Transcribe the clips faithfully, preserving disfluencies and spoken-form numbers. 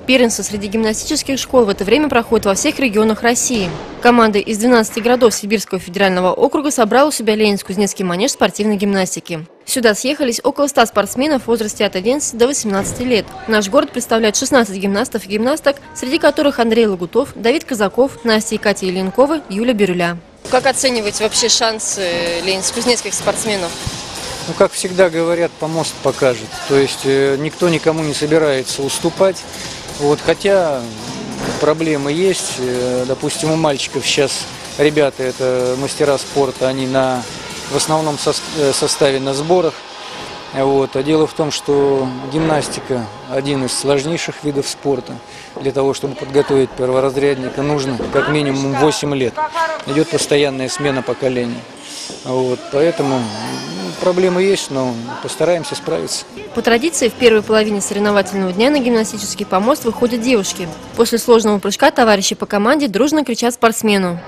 Первенство среди гимнастических школ в это время проходит во всех регионах России. Команда из двенадцати городов Сибирского федерального округа собрала у себя Ленинск-Кузнецкий манеж спортивной гимнастики. Сюда съехались около ста спортсменов в возрасте от одиннадцати до восемнадцати лет. Наш город представляет шестнадцать гимнастов и гимнасток, среди которых Андрей Лагутов, Давид Казаков, Настя и Катя Еленкова, Юля Бирюля. Как оцениваете вообще шансы ленинск-кузнецких спортсменов? Ну, как всегда говорят, помост покажет. То есть э, никто никому не собирается уступать. Вот, хотя проблемы есть. Э, допустим, у мальчиков сейчас ребята, это мастера спорта, они на, в основном со, э, составе на сборах. Вот. А дело в том, что гимнастика один из сложнейших видов спорта. Для того, чтобы подготовить перворазрядника, нужно как минимум восемь лет. Идет постоянная смена поколений. Вот. Поэтому проблемы есть, но постараемся справиться. По традиции, в первой половине соревновательного дня на гимнастический помост выходят девушки. После сложного прыжка товарищи по команде дружно кричат спортсмену.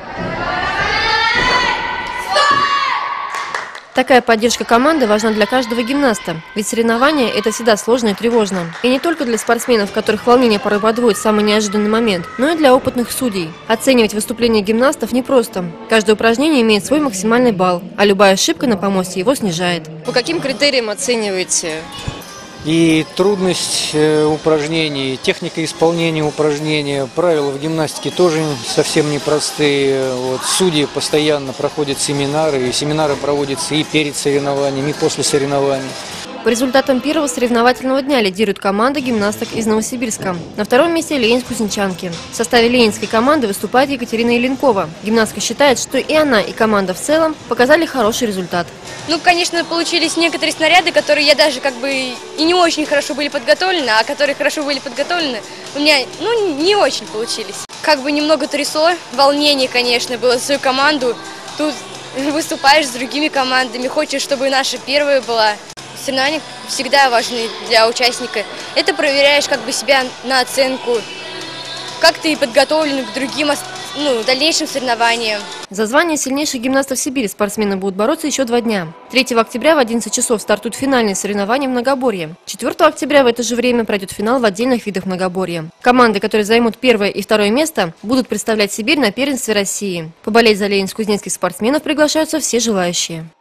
Такая поддержка команды важна для каждого гимнаста, ведь соревнования – это всегда сложно и тревожно. И не только для спортсменов, которых волнение порой подводит в самый неожиданный момент, но и для опытных судей. Оценивать выступления гимнастов непросто. Каждое упражнение имеет свой максимальный балл, а любая ошибка на помосте его снижает. По каким критериям оцениваете? И трудность упражнений, техника исполнения упражнения, правила в гимнастике тоже совсем непростые. Вот, судьи постоянно проходят семинары, и семинары проводятся и перед соревнованиями, и после соревнований. По результатам первого соревновательного дня лидирует команда гимнасток из Новосибирска. На втором месте ленинск-кузнечанки. В составе ленинской команды выступает Екатерина Еленкова. Гимнастка считает, что и она, и команда в целом показали хороший результат. Ну, конечно, получились некоторые снаряды, которые я даже как бы и не очень хорошо были подготовлены, а которые хорошо были подготовлены, у меня, ну, не очень получились. Как бы немного трясло, волнение, конечно, было за свою команду. Тут выступаешь с другими командами, хочешь, чтобы наша первая была. Соревнования всегда важны для участника. Это проверяешь как бы себя на оценку, как ты подготовлен к другим, ну, дальнейшим соревнованиям. За звание сильнейших гимнастов Сибири спортсмены будут бороться еще два дня. третьего октября в одиннадцать часов стартуют финальные соревнования в многоборье. четвёртого октября в это же время пройдет финал в отдельных видах многоборья. Команды, которые займут первое и второе место, будут представлять Сибирь на первенстве России. Поболеть за ленинск-кузнецких спортсменов приглашаются все желающие.